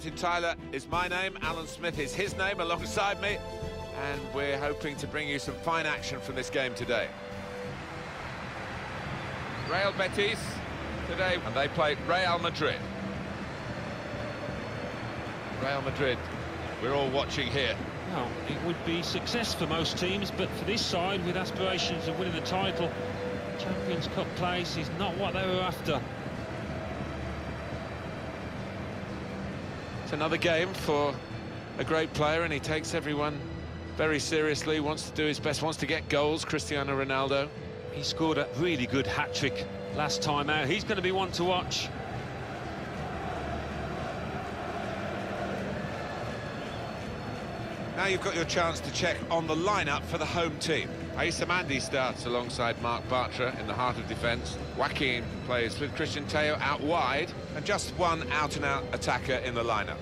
Martin Tyler is my name, Alan Smith is his name alongside me, and we're hoping to bring you some fine action from this game today. Real Betis today, and they play Real Madrid. Real Madrid, we're all watching here. Well, it would be success for most teams, but for this side, with aspirations of winning the title, Champions Cup place is not what they were after. It's another game for a great player, and he takes everyone very seriously, wants to do his best, wants to get goals, Cristiano Ronaldo. He scored a really good hat-trick last time out. He's going to be one to watch. Now you've got your chance to check on the lineup for the home team. Aissa Mandi starts alongside Marc Bartra in the heart of defence. Joaquin plays with Christian Teo out wide, and just one out-and-out attacker in the lineup.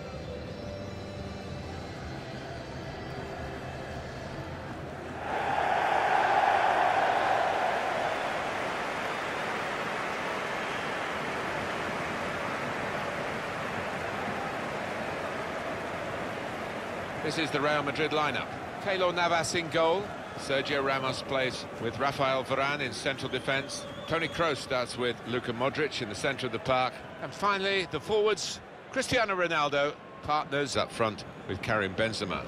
This is the Real Madrid lineup. Keylor Navas in goal. Sergio Ramos plays with Rafael Varane in central defence. Toni Kroos starts with Luka Modric in the centre of the park. And finally, the forwards, Cristiano Ronaldo, partners up front with Karim Benzema.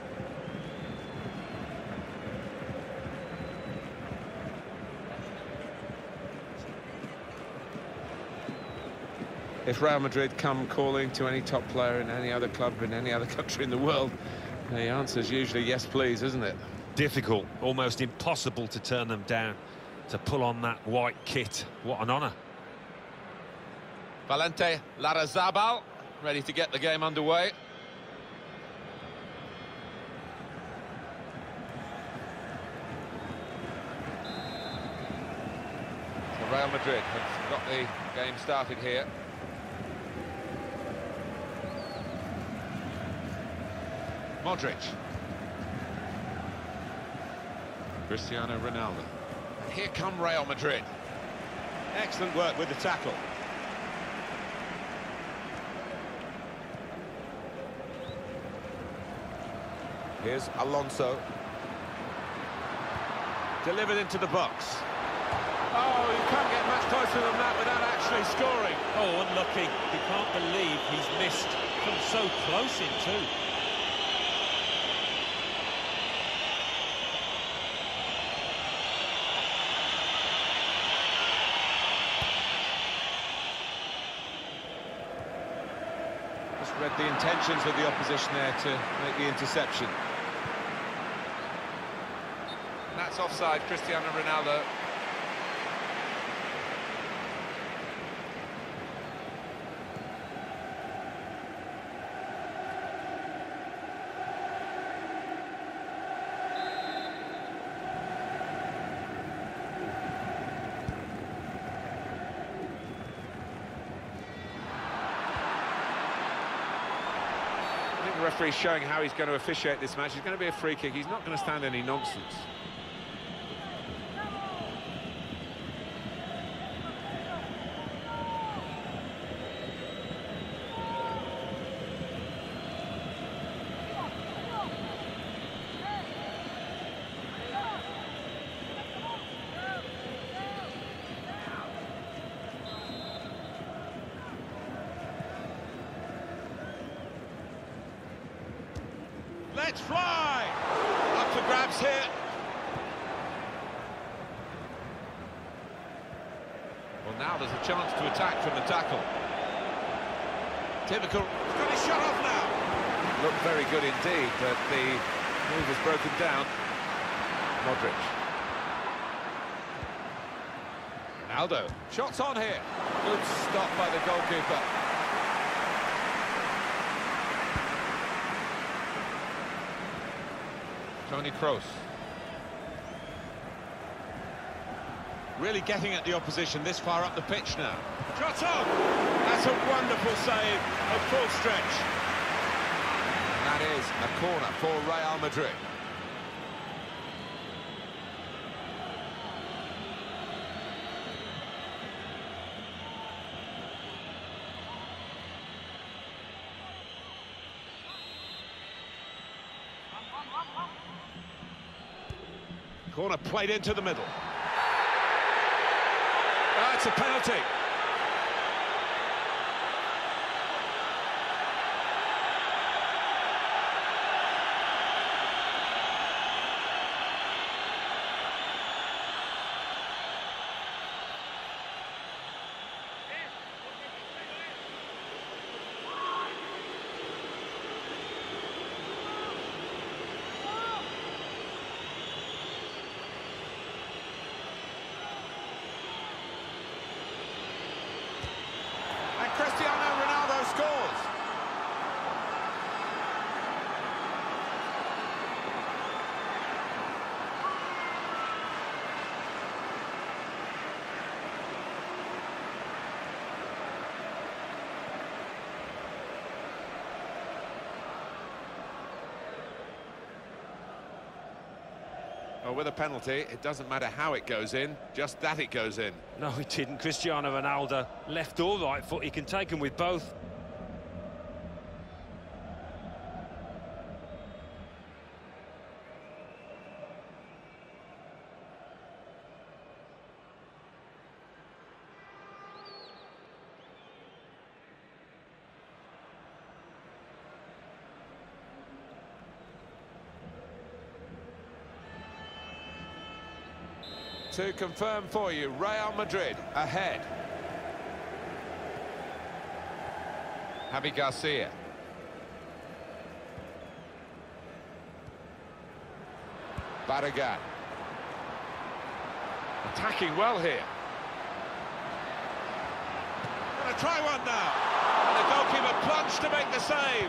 If Real Madrid come calling to any top player in any other club in any other country in the world, the answer's usually yes please, isn't it? Difficult, almost impossible to turn them down, to pull on that white kit. What an honour. Valente Larrazabal, ready to get the game underway. So Real Madrid have got the game started here. Modric. Cristiano Ronaldo. And here come Real Madrid. Excellent work with the tackle. Here's Alonso. Delivered into the box. Oh, you can't get much closer than that without actually scoring. Oh, unlucky. You can't believe he's missed. Come so close in too. Just read the intentions of the opposition there to make the interception. And that's offside, Cristiano Ronaldo. The referee's showing how he's going to officiate this match. It's going to be a free kick. He's not going to stand any nonsense. Let's fly! Up for grabs here. Well, now there's a chance to attack from the tackle. Typical. He's got his shot off now. Looked very good indeed, but the move was broken down. Modric. Ronaldo. Shots on here. Good stop by the goalkeeper. Toni Kroos. Really getting at the opposition this far up the pitch now. Shot on! That's a wonderful save at full stretch. And that is a corner for Real Madrid. Corner played into the middle. Oh, it's a penalty. Cristiano Ronaldo scores. Well, with a penalty, it doesn't matter how it goes in, just that it goes in. No, he didn't. Cristiano Ronaldo, left or right foot, he can take them with both. To confirm for you, Real Madrid ahead. Javi Garcia. Barragán. Attacking well here. Gonna try one now. And the goalkeeper plunged to make the save.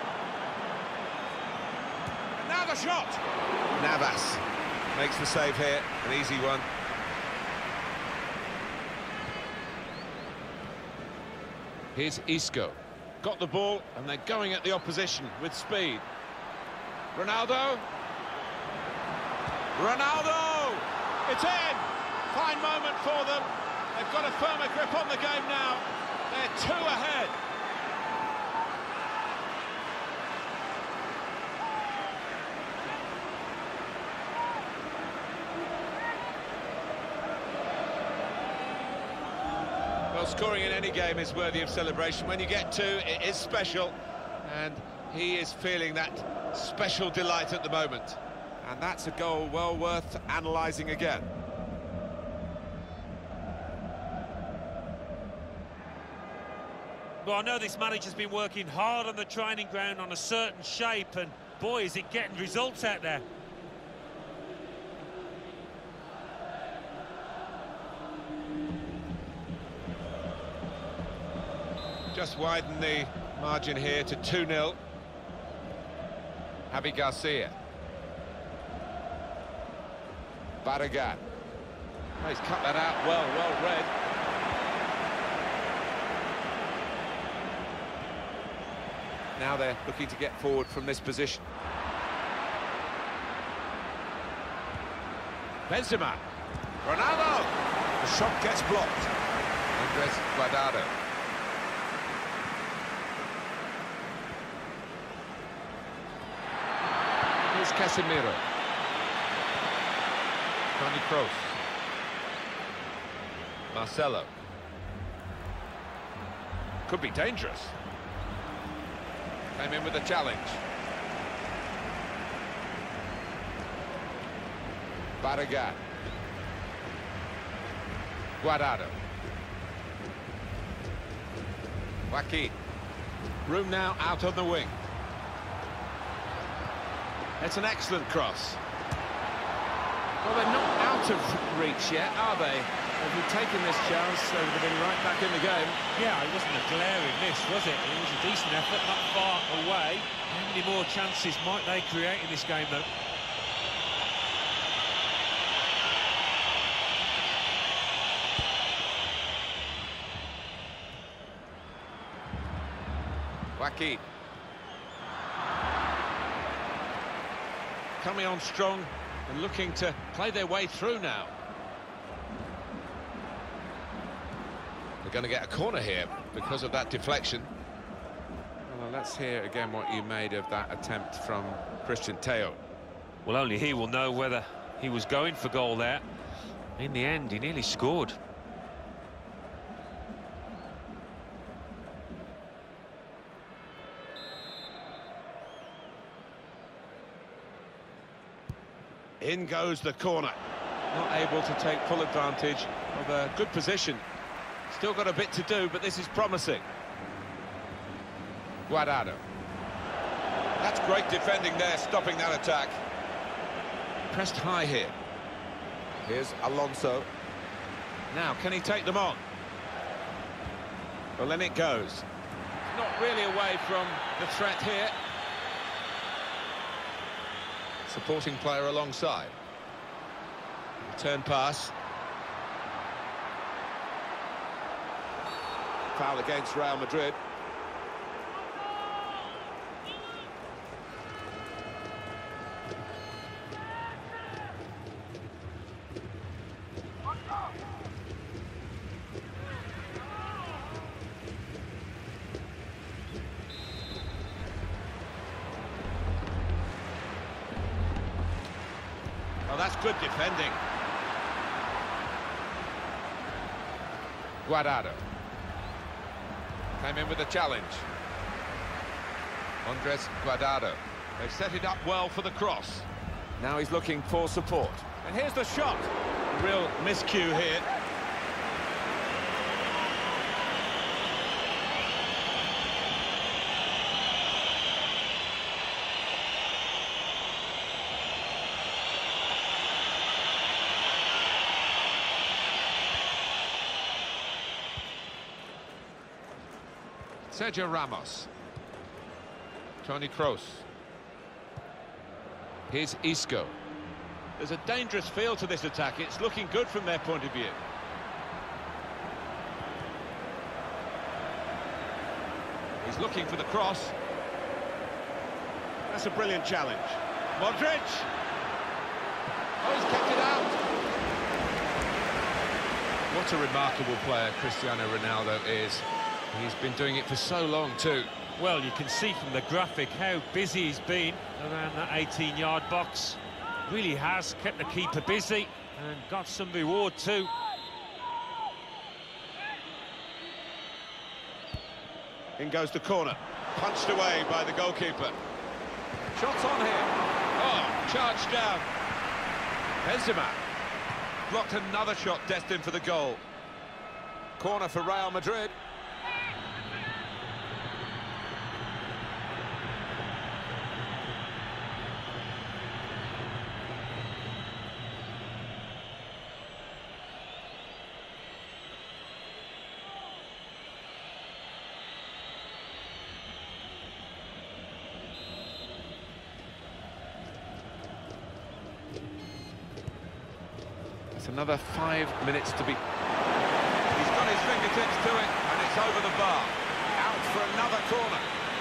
And now the shot. Navas makes the save here, an easy one. Here's Isco. Got the ball, and they're going at the opposition with speed. Ronaldo. Ronaldo! It's in! Fine moment for them. They've got a firmer grip on the game now. They're 2 ahead. Well, scoring in any game is worthy of celebration. When you get 2, it is special, and he is feeling that special delight at the moment. And that's a goal well worth analysing again. Well, I know this manager's been working hard on the training ground on a certain shape, and boy, is it getting results out there. Just widen the margin here to 2-0. Javi Garcia. Barragán. Oh, he's cut that out well read. Now they're looking to get forward from this position. Benzema. Ronaldo. The shot gets blocked. Andres Guardado. Here's Casemiro. Toni Kroos. Marcelo. Could be dangerous. Came in with a challenge. Barragán. Guardado. Joaquin. Room now out on the wing. It's an excellent cross. Well, they're not out of reach yet, are they? If he'd taken this chance, they would have been right back in the game. Yeah, it wasn't a glaring miss, was it? It was a decent effort, not far away. How many more chances might they create in this game, though? Joaquin. Coming on strong and looking to play their way through now. They're going to get a corner here because of that deflection. Well, a let's hear again what you made of that attempt from Cristian Tello. Well, only he will know whether he was going for goal there. In the end, he nearly scored. In goes the corner. Not able to take full advantage of a good position. Still got a bit to do, but this is promising. Guardado. That's great defending there, stopping that attack. Pressed high here. Here's Alonso. Now, can he take them on? Well, then it goes. Not really away from the threat here. Supporting player alongside. Return pass. Foul against Real Madrid. Oh, that's good defending. Guardado. Came in with a challenge. Andres Guardado. They've set it up well for the cross. Now he's looking for support. And here's the shot. Real miscue here. Sergio Ramos. Toni Kroos. Here's Isco. There's a dangerous feel to this attack. It's looking good from their point of view. He's looking for the cross. That's a brilliant challenge. Modric. Oh, he's kept it out. What a remarkable player Cristiano Ronaldo is. He's been doing it for so long too. Well, you can see from the graphic how busy he's been around that 18-yard box. Really has kept the keeper busy and got some reward too. In goes the corner. Punched away by the goalkeeper. Shots on here. Oh, charged down. Benzema. Blocked another shot destined for the goal. Corner for Real Madrid. It's another 5 minutes to be... He's got his fingertips to it, and it's over the bar. Out for another corner.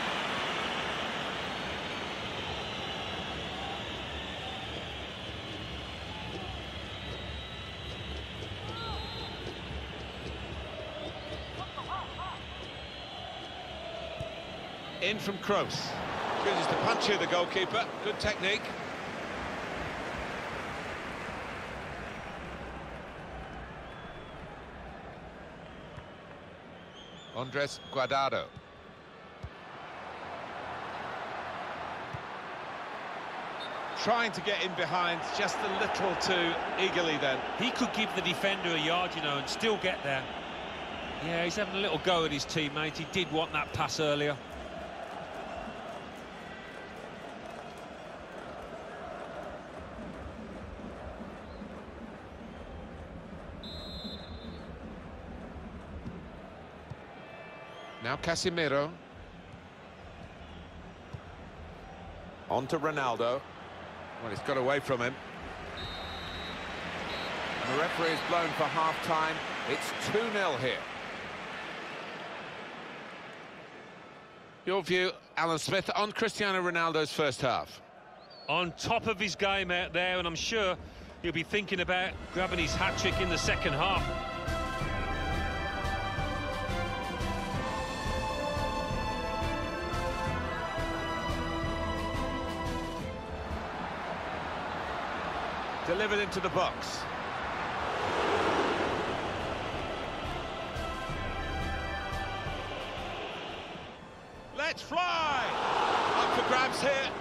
In from Kroos. Chooses to punch here, the goalkeeper. Good technique. Andres Guardado. Trying to get in behind just a little too eagerly then. He could give the defender a yard, you know, and still get there. Yeah, he's having a little go at his teammate. He did want that pass earlier. Now Casemiro. On to Ronaldo. Well, he's got away from him. And the referee is blown for half-time. It's 2-0 here. Your view, Alan Smith, on Cristiano Ronaldo's first half? On top of his game out there, and I'm sure he'll be thinking about grabbing his hat-trick in the second half. Delivered into the box. Let's fly! Up for grabs here.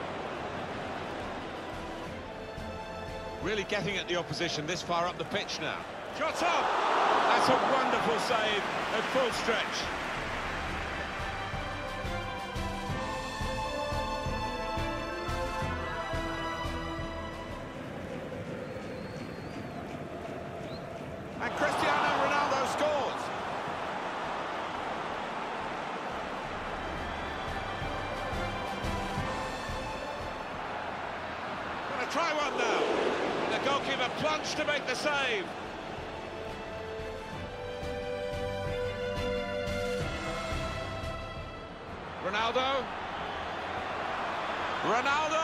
Really getting at the opposition this far up the pitch now. Shot up! That's a wonderful save at full stretch. And Cristiano Ronaldo scores. Gonna try one now. And the goalkeeper plunged to make the save. Ronaldo. Ronaldo!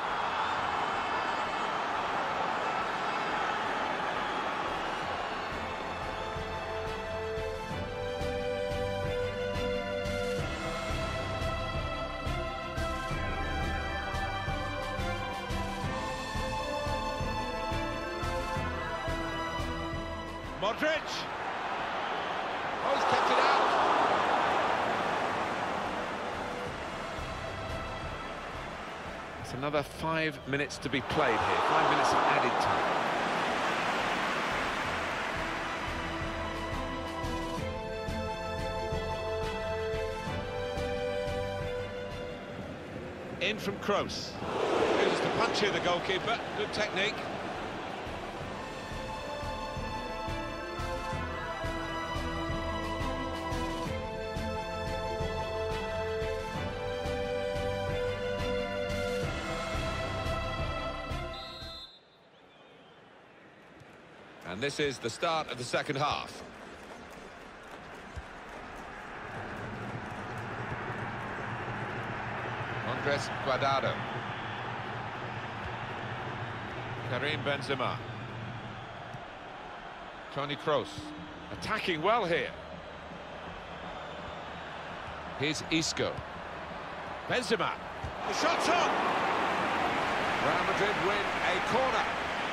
Modric. Oh, he's kept it out. It's another 5 minutes to be played here. 5 minutes of added time. In from Kroos. Uses the punch here, the goalkeeper. Good technique. And this is the start of the second half. Andres Guardado. Karim Benzema. Toni Kroos. Attacking well here. Here's Isco. Benzema. The shot's on! Real Madrid win a corner.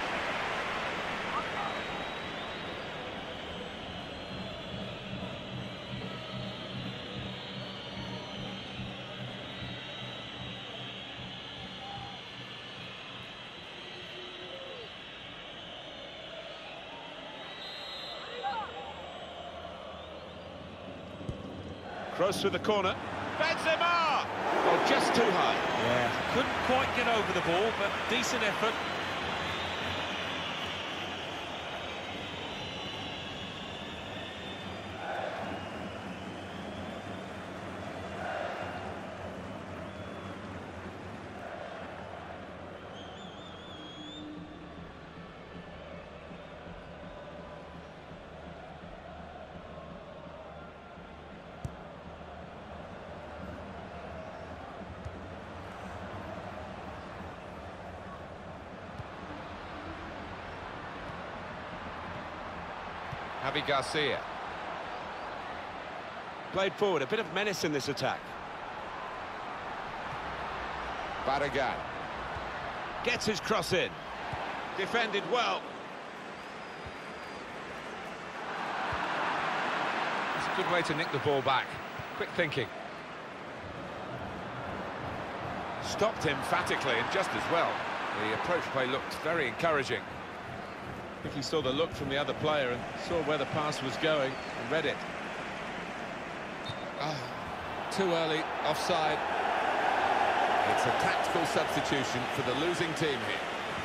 Kroos with the corner. Benzema! Oh, just too high. Yeah, couldn't quite get over the ball, but decent effort. Javi Garcia. Played forward, a bit of menace in this attack. Barragán. Gets his cross in. Defended well. It's a good way to nick the ball back. Quick thinking. Stopped emphatically and just as well. The approach play looked very encouraging. I think he saw the look from the other player and saw where the pass was going and read it. Too early, offside. It's a tactical substitution for the losing team here.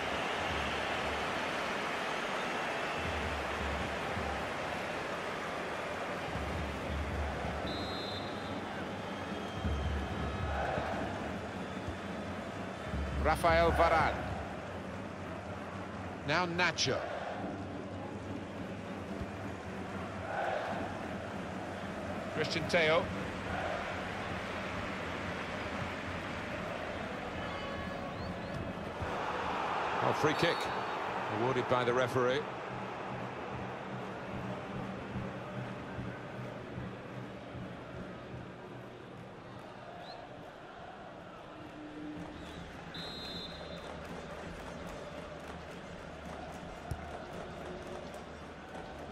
Rafael Varane. Now Nacho. Christian Teo. Oh, free kick awarded by the referee.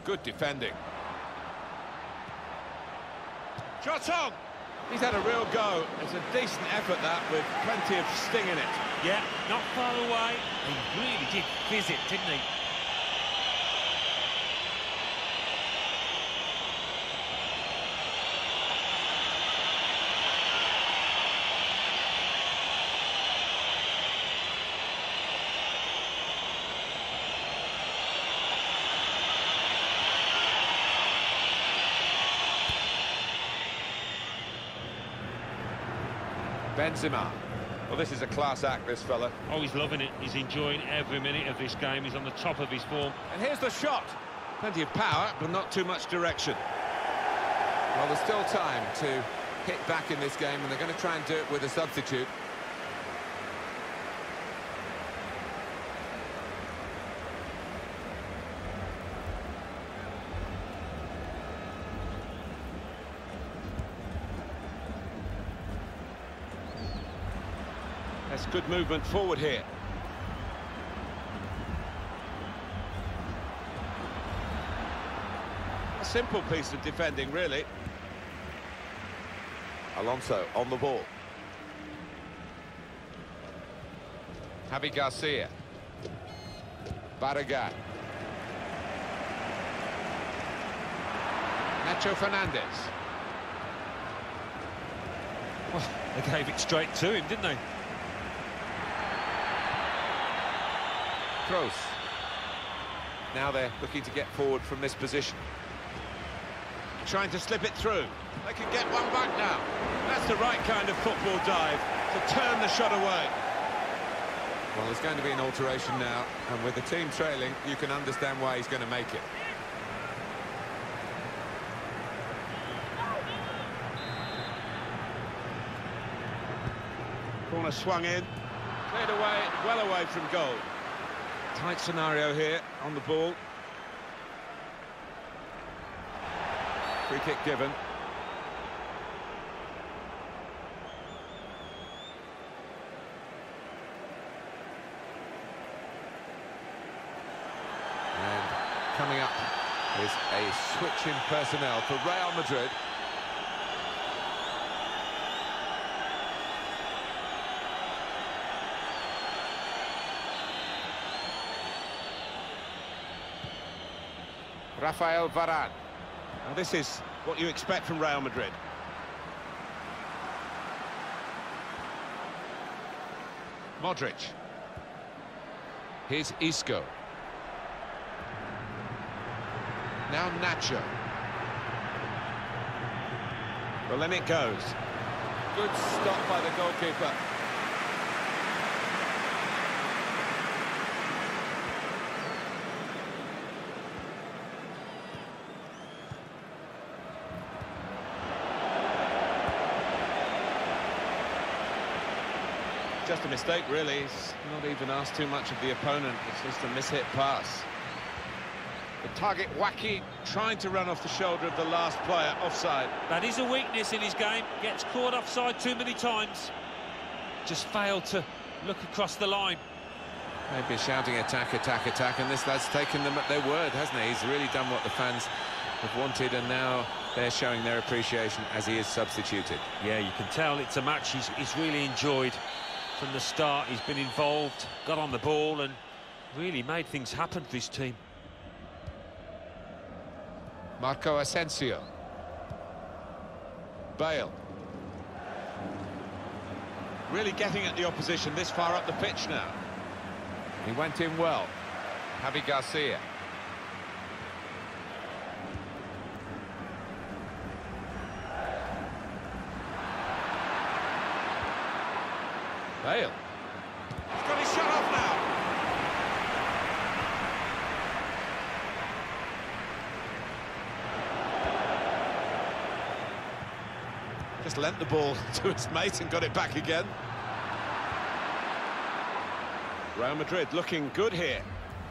Good defending. Shot on! He's had a real go. It's a decent effort, that, with plenty of sting in it. Yeah, not far away. He really did fizz it, didn't he? Benzema. Well, this is a class act, this fella. Oh, he's loving it. He's enjoying every minute of this game. He's on the top of his form. And here's the shot. Plenty of power, but not too much direction. Well, there's still time to hit back in this game, and they're going to try and do it with a substitute. That's good movement forward here. A simple piece of defending, really. Alonso on the ball. Javi Garcia. Barragán. Nacho Fernandez. Well, they gave it straight to him, didn't they? Kroos. Now they're looking to get forward from this position. Trying to slip it through. They can get one back now. That's the right kind of football dive to turn the shot away. Well, there's going to be an alteration now, and with the team trailing, you can understand why he's going to make it. Corner swung in. Cleared away, well away from goal. Tight scenario here on the ball. Free kick given. And coming up is a switch in personnel for Real Madrid. Rafael Varane. Now this is what you expect from Real Madrid. Modric. Here's Isco. Now Nacho. Well, in it goes. Good stop by the goalkeeper. Just a mistake, really. He's not even asked too much of the opponent. It's just a mishit pass. The target wacky, trying to run off the shoulder of the last player, offside. That is a weakness in his game. Gets caught offside too many times. Just failed to look across the line. They've been shouting attack, attack, attack, and this lad's taken them at their word, hasn't he? He's really done what the fans have wanted, and now they're showing their appreciation as he is substituted. Yeah, you can tell it's a match he's really enjoyed from the start. He's been involved, got on the ball, and really made things happen for his team. Marco Asensio. Bale. Really getting at the opposition this far up the pitch now. He went in well. Javi Garcia. Bale. He's got his shot off now. Just lent the ball to his mate and got it back again. Real Madrid looking good here.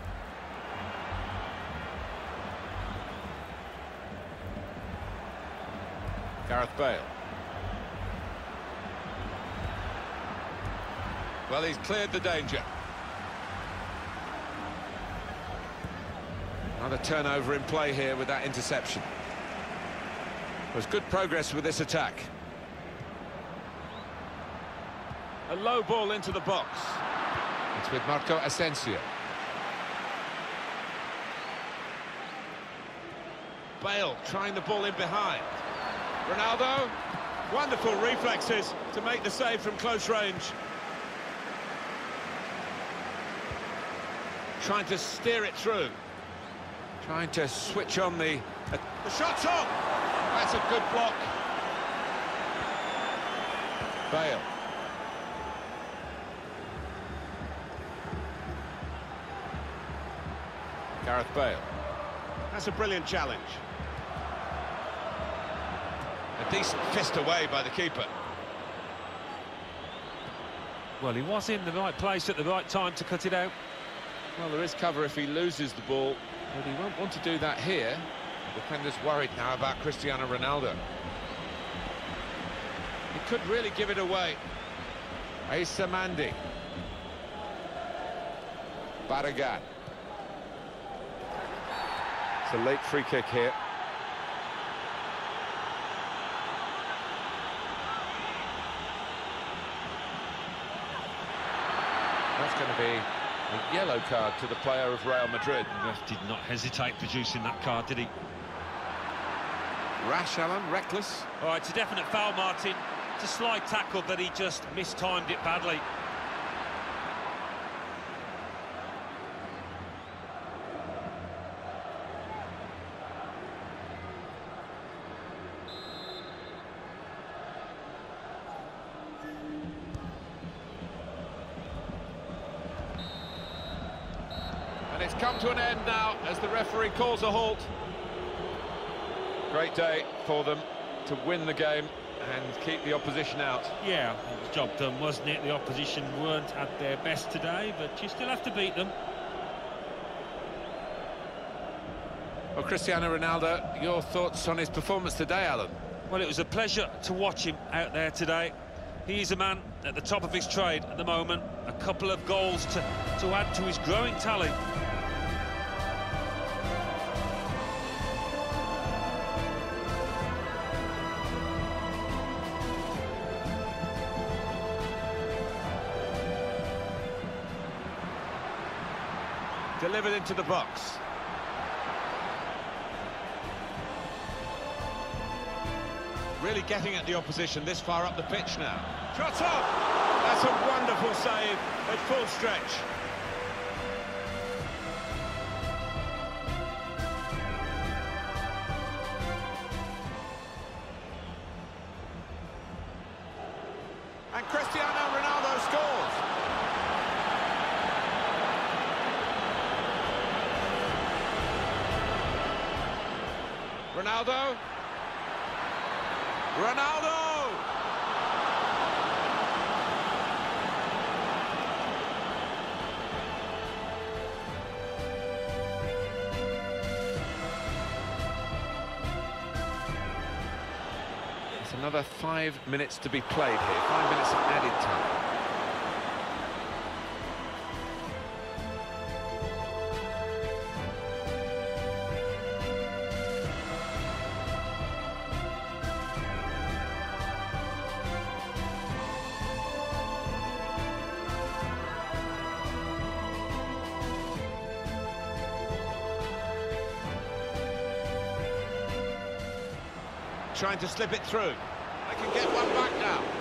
Gareth Bale. Well, he's cleared the danger. Another turnover in play here with that interception. There's good progress with this attack. A low ball into the box. It's with Marco Asensio. Bale trying the ball in behind. Ronaldo. Wonderful reflexes to make the save from close range. Trying to steer it through. Trying to switch on the shot's on! That's a good block. Bale. Gareth Bale. That's a brilliant challenge. A decent fist away by the keeper. Well, he was in the right place at the right time to cut it out. Well, there is cover if he loses the ball, but he won't want to do that here. The defender's worried now about Cristiano Ronaldo. He could really give it away. Asa Mandi. Barragan. It's a late free kick here. That's going to be a yellow card to the player of Real Madrid. The ref did not hesitate producing that card, did he? Rash, Alan, reckless. All right, it's a definite foul, Martin. It's a slide tackle, but he just mistimed it badly. And it's come to an end now as the referee calls a halt. Great day for them to win the game and keep the opposition out. Yeah, it was job done, wasn't it? The opposition weren't at their best today, but you still have to beat them. Well, Cristiano Ronaldo, your thoughts on his performance today, Alan? Well, it was a pleasure to watch him out there today. He's a man at the top of his trade at the moment. A couple of goals to add to his growing talent. Delivered into the box. Really getting at the opposition this far up the pitch now. Shot up! That's a wonderful save at full stretch. And Cristiano Ronaldo scores. Ronaldo. Ronaldo! It's another 5 minutes to be played here. 5 minutes of added time. Trying to slip it through. They can get one back now.